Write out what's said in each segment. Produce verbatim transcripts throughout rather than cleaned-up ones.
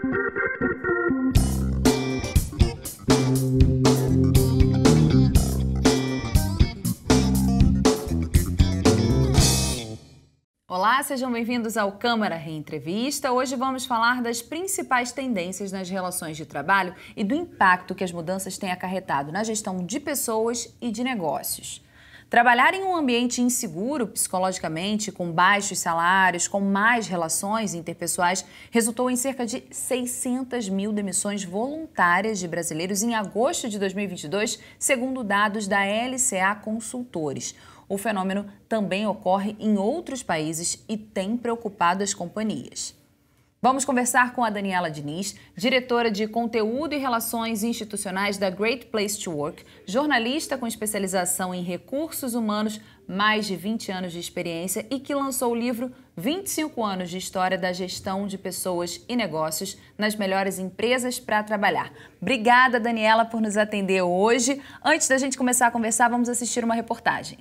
Olá, sejam bem-vindos ao Câmara Reentrevista. Hoje vamos falar das principais tendências nas relações de trabalho e do impacto que as mudanças têm acarretado na gestão de pessoas e de negócios. Trabalhar em um ambiente inseguro psicologicamente, com baixos salários, com más relações interpessoais, resultou em cerca de seiscentas mil demissões voluntárias de brasileiros em agosto de dois mil e vinte e dois, segundo dados da L C A Consultores. O fenômeno também ocorre em outros países e tem preocupado as companhias. Vamos conversar com a Daniela Diniz, diretora de Conteúdo e Relações Institucionais da Great Place to Work, jornalista com especialização em recursos humanos, mais de vinte anos de experiência e que lançou o livro vinte e cinco anos de História da Gestão de Pessoas e Negócios nas Melhores Empresas para Trabalhar. Obrigada, Daniela, por nos atender hoje. Antes da gente começar a conversar, vamos assistir uma reportagem.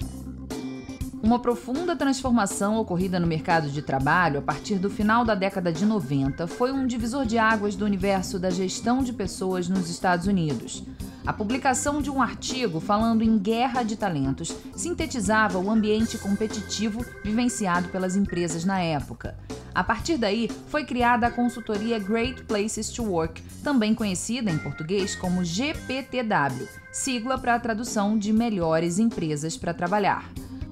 Uma profunda transformação ocorrida no mercado de trabalho a partir do final da década de noventa foi um divisor de águas do universo da gestão de pessoas nos Estados Unidos. A publicação de um artigo falando em guerra de talentos sintetizava o ambiente competitivo vivenciado pelas empresas na época. A partir daí, foi criada a consultoria Great Places to Work, também conhecida em português como G P T W, sigla para a tradução de Melhores Empresas para Trabalhar.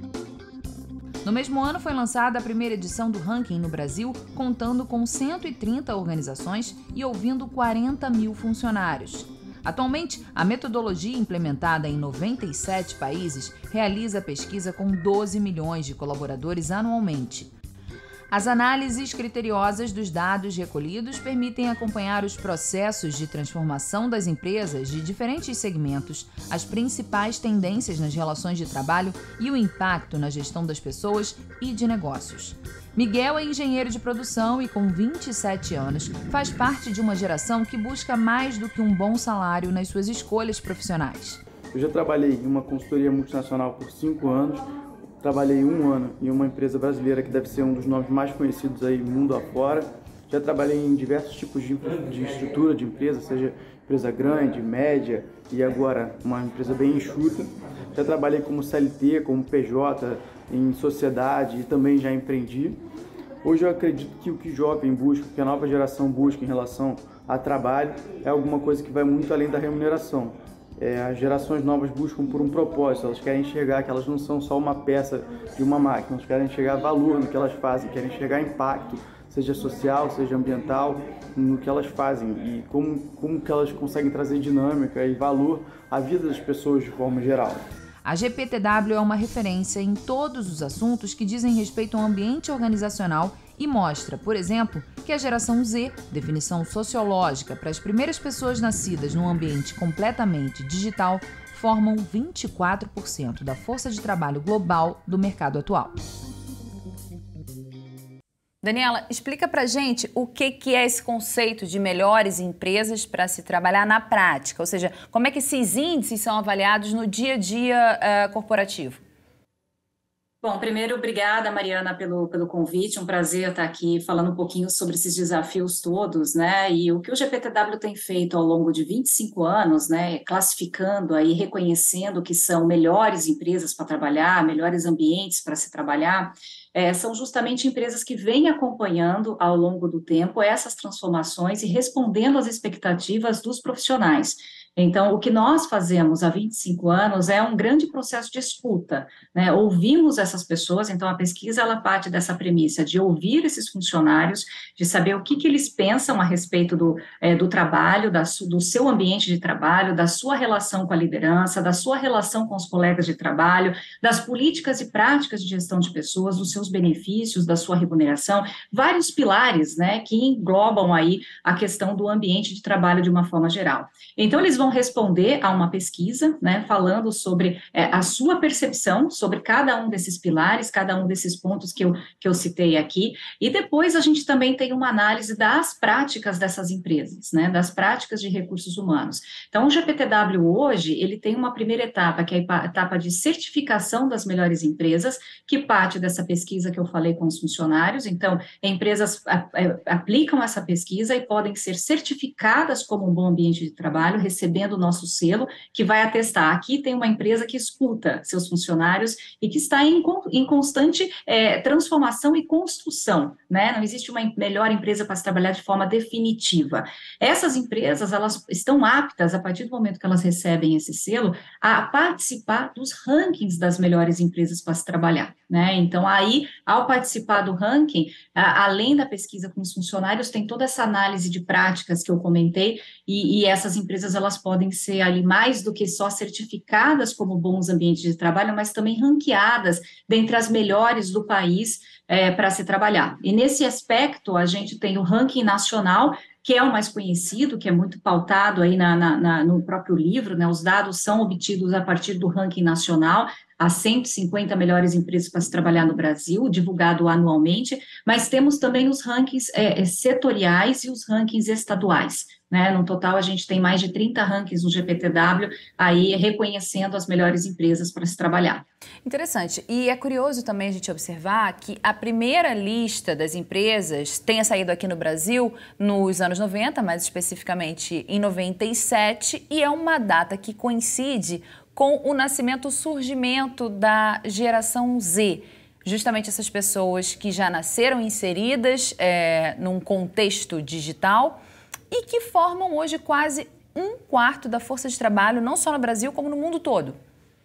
No mesmo ano foi lançada a primeira edição do ranking no Brasil, contando com cento e trinta organizações e ouvindo quarenta mil funcionários. Atualmente, a metodologia implementada em noventa e sete países realiza pesquisa com doze milhões de colaboradores anualmente. As análises criteriosas dos dados recolhidos permitem acompanhar os processos de transformação das empresas de diferentes segmentos, as principais tendências nas relações de trabalho e o impacto na gestão das pessoas e de negócios. Miguel é engenheiro de produção e, com vinte e sete anos, faz parte de uma geração que busca mais do que um bom salário nas suas escolhas profissionais. Eu já trabalhei em uma consultoria multinacional por cinco anos. Trabalhei um ano em uma empresa brasileira que deve ser um dos nomes mais conhecidos aí mundo afora. Já trabalhei em diversos tipos de, de estrutura de empresa, seja empresa grande, média e agora uma empresa bem enxuta. Já trabalhei como C L T, como P J, em sociedade e também já empreendi. Hoje eu acredito que o que o jovem busca, o que a nova geração busca em relação a trabalho é alguma coisa que vai muito além da remuneração. É, as gerações novas buscam por um propósito, elas querem enxergar que elas não são só uma peça de uma máquina, elas querem enxergar valor no que elas fazem, querem enxergar impacto, seja social, seja ambiental, no que elas fazem e como, como que elas conseguem trazer dinâmica e valor à vida das pessoas de forma geral. A G P T W é uma referência em todos os assuntos que dizem respeito ao ambiente organizacional e mostra, por exemplo, que a geração Z, definição sociológica para as primeiras pessoas nascidas num ambiente completamente digital, formam vinte e quatro por cento da força de trabalho global do mercado atual. Daniela, explica pra gente o que, que é esse conceito de melhores empresas para se trabalhar na prática, ou seja, como é que esses índices são avaliados no dia a dia uh, corporativo? Bom, primeiro, obrigada, Mariana, pelo, pelo convite, um prazer estar aqui falando um pouquinho sobre esses desafios todos, né, e o que o G P T W tem feito ao longo de vinte e cinco anos, né, classificando aí, reconhecendo que são melhores empresas para trabalhar, melhores ambientes para se trabalhar, É, são justamente empresas que vêm acompanhando ao longo do tempo essas transformações e respondendo às expectativas dos profissionais. Então, o que nós fazemos há vinte e cinco anos é um grande processo de escuta, né? Ouvimos essas pessoas, então a pesquisa ela parte dessa premissa de ouvir esses funcionários, de saber o que, que eles pensam a respeito do, é, do trabalho, da, do seu ambiente de trabalho, da sua relação com a liderança, da sua relação com os colegas de trabalho, das políticas e práticas de gestão de pessoas, dos seus benefícios, da sua remuneração, vários pilares, né, que englobam aí a questão do ambiente de trabalho de uma forma geral. Então, eles vão responder a uma pesquisa, né, falando sobre é, a sua percepção sobre cada um desses pilares, cada um desses pontos que eu, que eu citei aqui, e depois a gente também tem uma análise das práticas dessas empresas, né, das práticas de recursos humanos. Então, o G P T W hoje, ele tem uma primeira etapa, que é a etapa de certificação das melhores empresas, que parte dessa pesquisa pesquisa que eu falei com os funcionários, então, empresas a, a, aplicam essa pesquisa e podem ser certificadas como um bom ambiente de trabalho, recebendo o nosso selo, que vai atestar, aqui tem uma empresa que escuta seus funcionários e que está em, em constante é, transformação e construção, né? Não existe uma melhor empresa para se trabalhar de forma definitiva. Essas empresas, elas estão aptas, a partir do momento que elas recebem esse selo, a participar dos rankings das melhores empresas para se trabalhar, né? Então, aí, ao participar do ranking, a, além da pesquisa com os funcionários, tem toda essa análise de práticas que eu comentei, e, e essas empresas, elas podem ser ali mais do que só certificadas como bons ambientes de trabalho, mas também ranqueadas dentre as melhores do país é, para se trabalhar. E nesse aspecto, a gente tem o ranking nacional, que é o mais conhecido, que é muito pautado aí na, na, na, no próprio livro, né? Os dados são obtidos a partir do ranking nacional, as cento e cinquenta melhores empresas para se trabalhar no Brasil, divulgado anualmente, mas temos também os rankings é, setoriais e os rankings estaduais, né? No total, a gente tem mais de trinta rankings no G P T W, aí reconhecendo as melhores empresas para se trabalhar. Interessante. E é curioso também a gente observar que a primeira lista das empresas tenha saído aqui no Brasil nos anos noventa, mais especificamente em noventa e sete, e é uma data que coincide com o nascimento, o surgimento da geração Z. Justamente essas pessoas que já nasceram inseridas é, num contexto digital e que formam hoje quase um quarto da força de trabalho, não só no Brasil, como no mundo todo.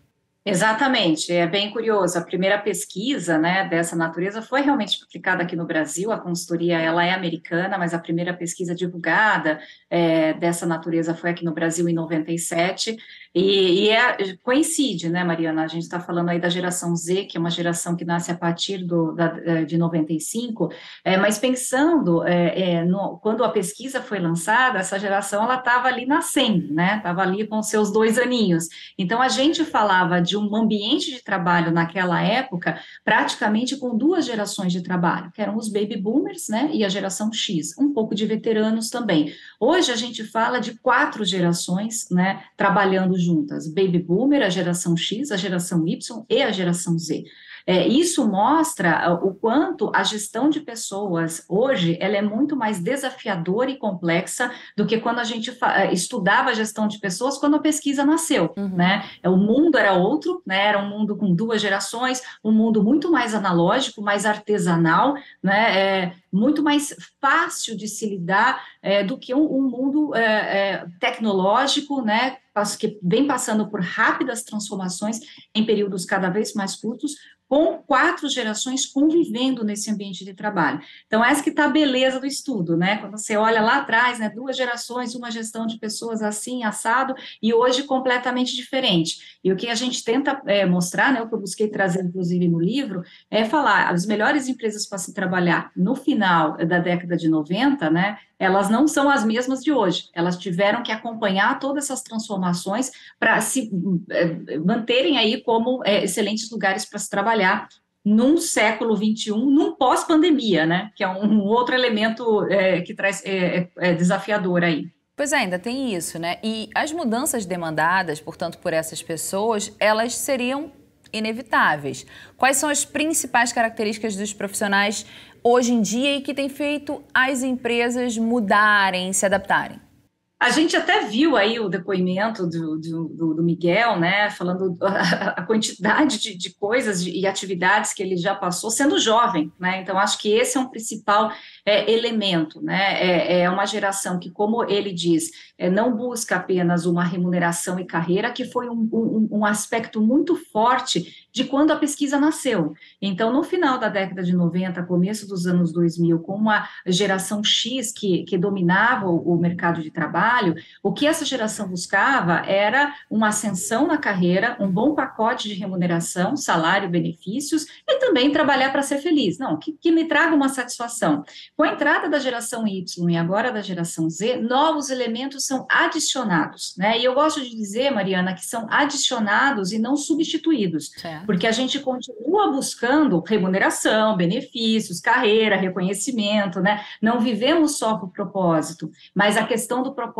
Exatamente, é bem curioso. A primeira pesquisa, né, dessa natureza foi realmente aplicada aqui no Brasil. A consultoria ela é americana, mas a primeira pesquisa divulgada é, dessa natureza foi aqui no Brasil em noventa e sete. E, e é, coincide, né, Mariana? A gente está falando aí da geração Z, que é uma geração que nasce a partir do, da, de noventa e cinco, é, mas pensando, é, é, no, quando a pesquisa foi lançada, essa geração ela estava ali nascendo, né? Estava ali com seus dois aninhos. Então, a gente falava de um ambiente de trabalho naquela época, praticamente com duas gerações de trabalho, que eram os baby boomers, né, e a geração X, um pouco de veteranos também. Hoje, a gente fala de quatro gerações, né, trabalhando juntas, baby boomer, a geração X, a geração Y e a geração Z. É, isso mostra o quanto a gestão de pessoas hoje ela é muito mais desafiadora e complexa do que quando a gente estudava a gestão de pessoas quando a pesquisa nasceu, uhum. né? O mundo era outro, né? Era um mundo com duas gerações, um mundo muito mais analógico, mais artesanal, né? É, muito mais fácil de se lidar é, do que um, um mundo é, é, tecnológico, né? Que vem passando por rápidas transformações em períodos cada vez mais curtos, com quatro gerações convivendo nesse ambiente de trabalho. Então, essa que está a beleza do estudo, né? Quando você olha lá atrás, né, duas gerações, uma gestão de pessoas assim, assado, e hoje completamente diferente. E o que a gente tenta é, mostrar, né, o que eu busquei trazer, inclusive, no livro, é falar, as melhores empresas para se trabalhar no final da década de noventa, né, elas não são as mesmas de hoje. Elas tiveram que acompanhar todas essas transformações para se é, manterem aí como é, excelentes lugares para se trabalhar num século vinte e um, num pós-pandemia, né? Que é um, um outro elemento é, que traz é, é desafiador aí. Pois é, ainda tem isso, né? E as mudanças demandadas, portanto, por essas pessoas, elas seriam inevitáveis. Quais são as principais características dos profissionais hoje em dia e que tem feito as empresas mudarem, se adaptarem? A gente até viu aí o depoimento do, do, do Miguel, né, falando a, a quantidade de, de coisas e atividades que ele já passou sendo jovem, né, então acho que esse é um principal é, elemento, né, é, é uma geração que, como ele diz, é, não busca apenas uma remuneração e carreira, que foi um, um, um aspecto muito forte de quando a pesquisa nasceu. Então, no final da década de noventa, começo dos anos dois mil, com uma geração X que, que dominava o, o mercado de trabalho, o que essa geração buscava era uma ascensão na carreira, um bom pacote de remuneração, salário, benefícios, e também trabalhar para ser feliz. Não, que, que me traga uma satisfação. Com a entrada da geração Y e agora da geração Z, novos elementos são adicionados, né? E eu gosto de dizer, Mariana, que são adicionados e não substituídos. Certo. Porque a gente continua buscando remuneração, benefícios, carreira, reconhecimento, né? Não vivemos só por propósito, mas a questão do propósito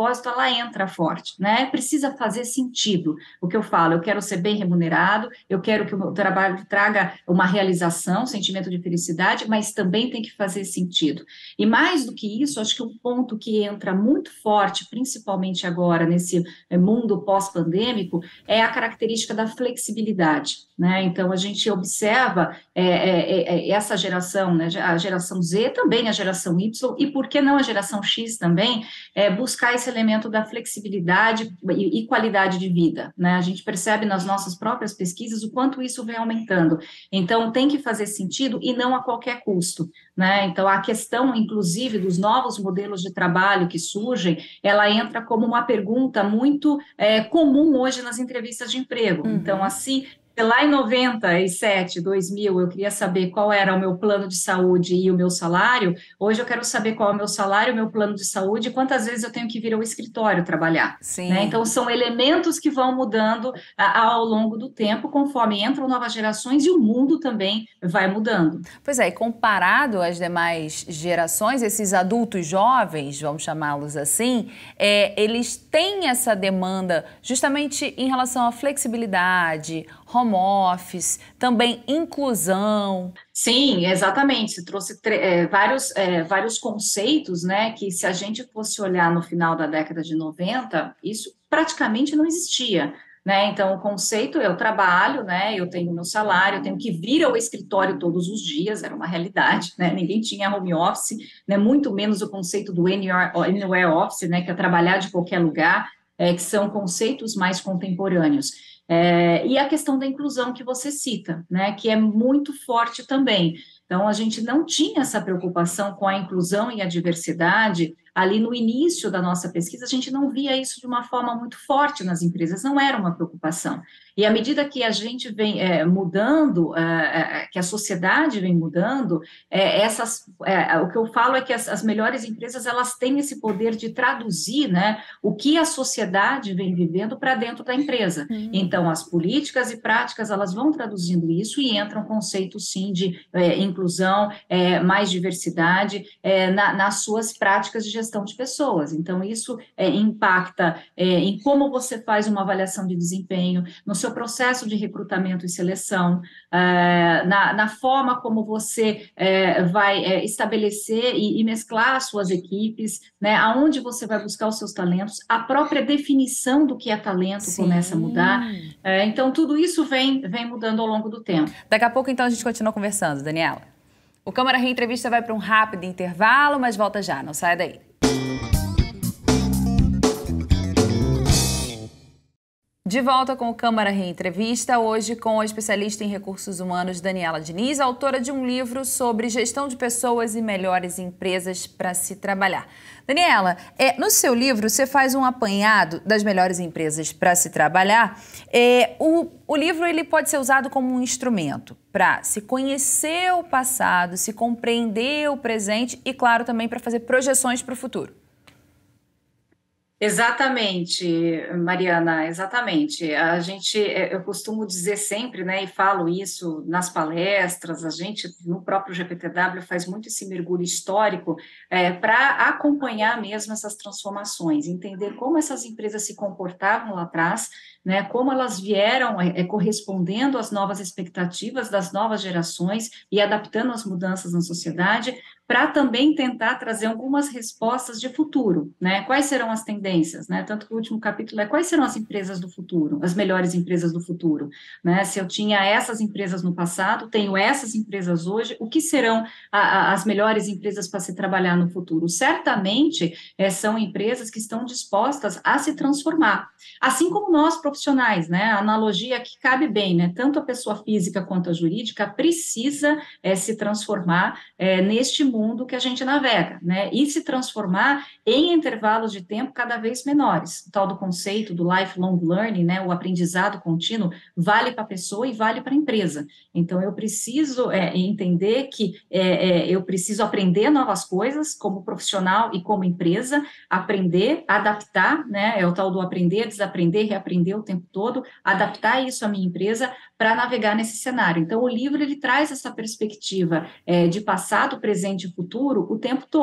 propósito, ela entra forte, né? Precisa fazer sentido. O que eu falo, eu quero ser bem remunerado, eu quero que o meu trabalho traga uma realização, um sentimento de felicidade, mas também tem que fazer sentido. E mais do que isso, acho que um ponto que entra muito forte, principalmente agora nesse mundo pós-pandêmico, é a característica da flexibilidade, né? Então, a gente observa é, é, é, essa geração, né? A geração Z, também a geração Y, e por que não a geração X também, é, buscar esse elemento da flexibilidade e, e qualidade de vida, né? A gente percebe nas nossas próprias pesquisas o quanto isso vem aumentando. Então, tem que fazer sentido e não a qualquer custo, né? Então, a questão, inclusive, dos novos modelos de trabalho que surgem, ela entra como uma pergunta muito é, comum hoje nas entrevistas de emprego. Uhum. Então, assim, lá em noventa e sete, dois mil, eu queria saber qual era o meu plano de saúde e o meu salário. Hoje eu quero saber qual é o meu salário, o meu plano de saúde e quantas vezes eu tenho que vir ao escritório trabalhar. Sim. Né? Então, são elementos que vão mudando a, ao longo do tempo, conforme entram novas gerações e o mundo também vai mudando. Pois é, e comparado às demais gerações, esses adultos jovens, vamos chamá-los assim, é, eles têm essa demanda justamente em relação à flexibilidade, home office, também inclusão. Sim, exatamente. Você trouxe é, vários, é, vários conceitos, né, que se a gente fosse olhar no final da década de noventa, isso praticamente não existia. Né? Então, o conceito, eu trabalho, né, eu tenho meu salário, eu tenho que vir ao escritório todos os dias, era uma realidade, né? Ninguém tinha home office, né? Muito menos o conceito do anywhere, anywhere office, né, que é trabalhar de qualquer lugar, é, que são conceitos mais contemporâneos. É, e a questão da inclusão que você cita, né, que é muito forte também. Então, a gente não tinha essa preocupação com a inclusão e a diversidade. Ali no início da nossa pesquisa, a gente não via isso de uma forma muito forte nas empresas, não era uma preocupação. E à medida que a gente vem é, mudando, é, que a sociedade vem mudando, é, essas, é, o que eu falo é que as, as melhores empresas, elas têm esse poder de traduzir, né, o que a sociedade vem vivendo para dentro da empresa. Hum. Então, as políticas e práticas, elas vão traduzindo isso e entram conceitos, sim, de é, inclusão, é, mais diversidade é, na, nas suas práticas de gestão de pessoas. Então, isso é, impacta é, em como você faz uma avaliação de desempenho, no seu processo de recrutamento e seleção, é, na, na forma como você é, vai é, estabelecer e, e mesclar as suas equipes, né, aonde você vai buscar os seus talentos, a própria definição do que é talento Sim. começa a mudar. É, então, tudo isso vem, vem mudando ao longo do tempo. Daqui a pouco, então, a gente continua conversando, Daniela. O Câmara Reentrevista vai para um rápido intervalo, mas volta já, não saia daí. De volta com o Câmara Reentrevista, hoje com a especialista em recursos humanos Daniela Diniz, autora de um livro sobre gestão de pessoas e melhores empresas para se trabalhar. Daniela, é, no seu livro você faz um apanhado das melhores empresas para se trabalhar. É, o, o livro ele pode ser usado como um instrumento para se conhecer o passado, se compreender o presente e, claro, também para fazer projeções para o futuro. Exatamente, Mariana, exatamente. A gente, eu costumo dizer sempre, né, e falo isso nas palestras, a gente, no próprio G P T W, faz muito esse mergulho histórico é, para acompanhar mesmo essas transformações, entender como essas empresas se comportavam lá atrás, né, como elas vieram é, correspondendo às novas expectativas das novas gerações e adaptando as mudanças na sociedade, para também tentar trazer algumas respostas de futuro, né? Quais serão as tendências, né? Tanto que o último capítulo é quais serão as empresas do futuro, as melhores empresas do futuro, né? Se eu tinha essas empresas no passado, tenho essas empresas hoje, o que serão a, a, as melhores empresas para se trabalhar no futuro? Certamente é, são empresas que estão dispostas a se transformar, assim como nós profissionais, né? A analogia que cabe bem, né? Tanto a pessoa física quanto a jurídica precisa é, se transformar é, neste mundo mundo que a gente navega, né, e se transformar em intervalos de tempo cada vez menores. O tal do conceito do lifelong learning, né, o aprendizado contínuo, vale para a pessoa e vale para a empresa. Então, eu preciso é, entender que é, é, eu preciso aprender novas coisas como profissional e como empresa, aprender, adaptar, né, é o tal do aprender, desaprender, reaprender o tempo todo, adaptar isso à minha empresa para navegar nesse cenário. Então, o livro, ele traz essa perspectiva é, de passado, presente e futuro o tempo todo,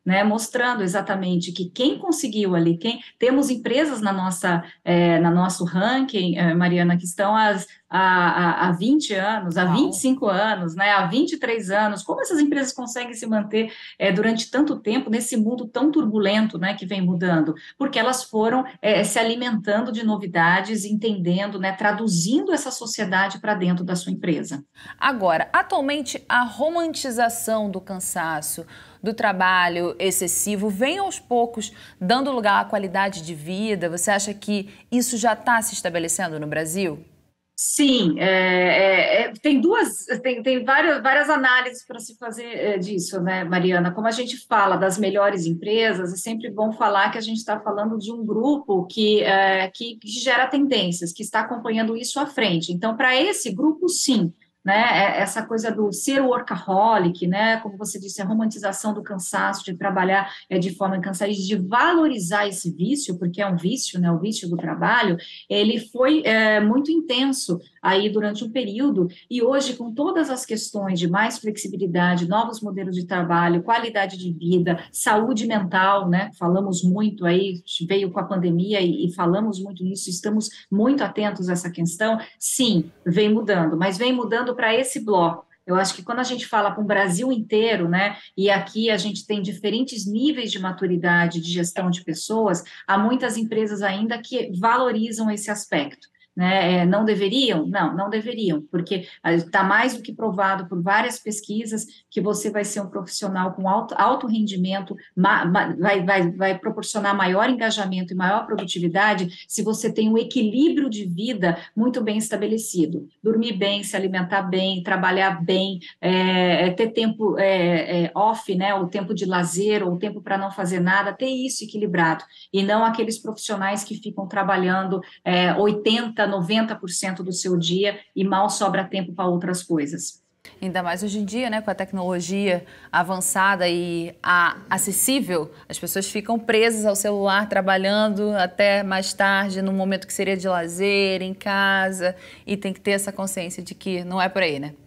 né, mostrando exatamente que quem conseguiu ali, quem temos empresas na nossa, é, na nosso ranking, é, Mariana, que estão as, há, há vinte anos, há vinte e cinco anos, né, há vinte e três anos, como essas empresas conseguem se manter é, durante tanto tempo nesse mundo tão turbulento, né, que vem mudando? Porque elas foram é, se alimentando de novidades, entendendo, né, traduzindo essa sociedade para dentro da sua empresa. Agora, atualmente, a romantização do cansaço, do trabalho excessivo, vem aos poucos dando lugar à qualidade de vida? Você acha que isso já está se estabelecendo no Brasil? Sim, é, é, é, tem duas, tem, tem várias, várias análises para se fazer é, disso, né, Mariana? Como a gente fala das melhores empresas, é sempre bom falar que a gente está falando de um grupo que, é, que, que gera tendências, que está acompanhando isso à frente. Então, para esse grupo, sim. Né, essa coisa do ser workaholic, né, como você disse, a romantização do cansaço, de trabalhar é, de forma incansável, de valorizar esse vício, porque é um vício, né, o vício do trabalho, ele foi é, muito intenso aí durante um período, e hoje, com todas as questões de mais flexibilidade, novos modelos de trabalho, qualidade de vida, saúde mental, né, falamos muito aí, veio com a pandemia e, e falamos muito nisso, estamos muito atentos a essa questão, sim, vem mudando, mas vem mudando para esse bloco. Eu acho que quando a gente fala com o Brasil inteiro, né, e aqui a gente tem diferentes níveis de maturidade de gestão de pessoas, há muitas empresas ainda que valorizam esse aspecto. Né, não deveriam? Não, não deveriam, porque está mais do que provado por várias pesquisas que você vai ser um profissional com alto, alto rendimento, ma, ma, vai, vai, vai proporcionar maior engajamento e maior produtividade se você tem um equilíbrio de vida muito bem estabelecido. Dormir bem, se alimentar bem, trabalhar bem, é, ter tempo é, é, off, né, o tempo de lazer, ou o tempo para não fazer nada, ter isso equilibrado, e não aqueles profissionais que ficam trabalhando é, oitenta, noventa por cento do seu dia e mal sobra tempo para outras coisas. Ainda mais hoje em dia, né, com a tecnologia avançada e a, acessível, as pessoas ficam presas ao celular, trabalhando até mais tarde, no momento que seria de lazer, em casa, e tem que ter essa consciência de que não é por aí, né?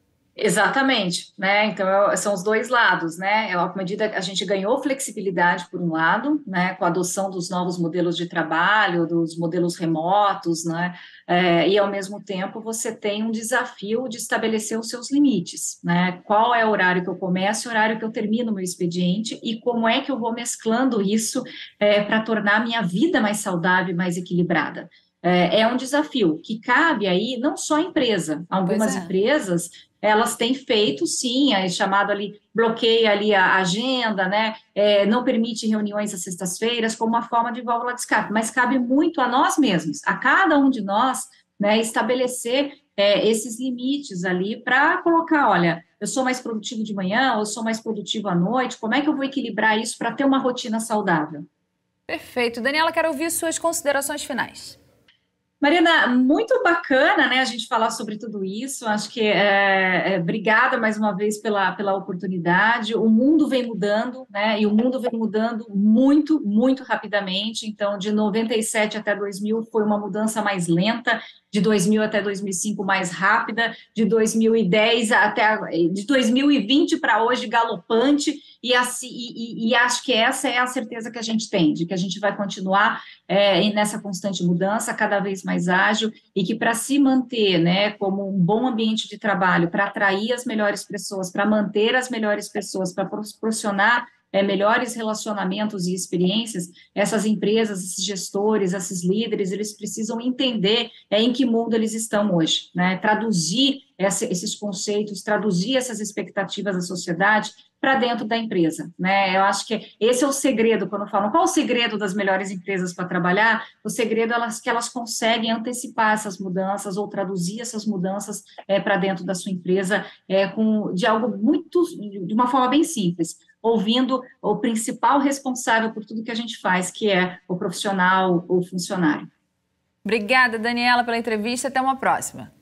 Exatamente, né? Então são os dois lados, né? À medida que a gente ganhou flexibilidade por um lado, né? Com a adoção dos novos modelos de trabalho, dos modelos remotos, né? É, e ao mesmo tempo você tem um desafio de estabelecer os seus limites, né? Qual é o horário que eu começo, o horário que eu termino o meu expediente e como é que eu vou mesclando isso é, para tornar a minha vida mais saudável e mais equilibrada. É, é um desafio que cabe aí não só à empresa, algumas é. empresas elas têm feito, sim, é chamado ali, bloqueia ali a agenda, né, é, não permite reuniões às sextas-feiras como uma forma de válvula de escape, mas cabe muito a nós mesmos, a cada um de nós, né, estabelecer é, esses limites ali para colocar, olha, eu sou mais produtivo de manhã, ou eu sou mais produtivo à noite, como é que eu vou equilibrar isso para ter uma rotina saudável? Perfeito. Daniela, quero ouvir suas considerações finais. Mariana, muito bacana, né, a gente falar sobre tudo isso, acho que é, é, obrigada mais uma vez pela, pela oportunidade, o mundo vem mudando, né, e o mundo vem mudando muito, muito rapidamente, então de noventa e sete até dois mil foi uma mudança mais lenta, de dois mil até dois mil e cinco mais rápida, de dois mil e dez até, de dois mil e vinte para hoje galopante, e, assim, e, e, e acho que essa é a certeza que a gente tem, de que a gente vai continuar é, nessa constante mudança, cada vez mais ágil, e que para se manter, né, como um bom ambiente de trabalho, para atrair as melhores pessoas, para manter as melhores pessoas, para proporcionar é, melhores relacionamentos e experiências, essas empresas, esses gestores, esses líderes, eles precisam entender é, em que mundo eles estão hoje, né, traduzir essa, esses conceitos, traduzir essas expectativas da sociedade para dentro da empresa, né? Eu acho que esse é o segredo, quando falam qual o segredo das melhores empresas para trabalhar, o segredo é que elas conseguem antecipar essas mudanças ou traduzir essas mudanças é, para dentro da sua empresa é, com, de algo muito, de uma forma bem simples, ouvindo o principal responsável por tudo que a gente faz, que é o profissional ou funcionário. Obrigada, Daniela, pela entrevista. Até uma próxima.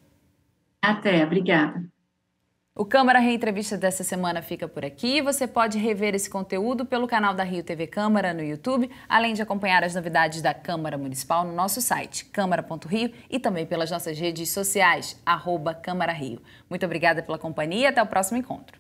Até, obrigada. O Câmara Reentrevista dessa semana fica por aqui. Você pode rever esse conteúdo pelo canal da Rio T V Câmara no YouTube, além de acompanhar as novidades da Câmara Municipal no nosso site, câmara ponto rio, e também pelas nossas redes sociais, arroba Câmara Rio. Muito obrigada pela companhia e até o próximo encontro.